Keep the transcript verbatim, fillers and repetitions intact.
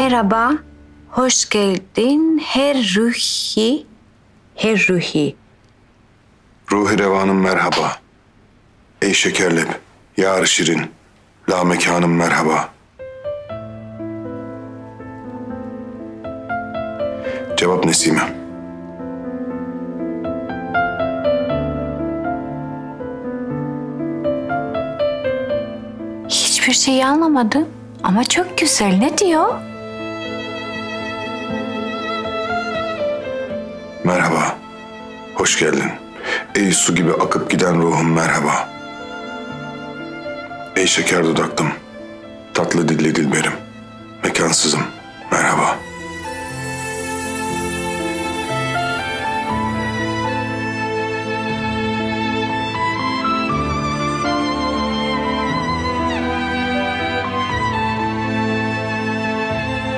Merhaba, hoş geldin her ruhi, her ruhi. Ruhi revanım merhaba. Ey şekerlep, yar şirin, la mekanım merhaba. Cevap Nesime. Hiçbir şey anlamadım ama çok güzel. Ne diyor? Merhaba, hoş geldin. Ey su gibi akıp giden ruhum merhaba. Ey şeker dudaklım, tatlı dilli dilberim, mekansızım merhaba.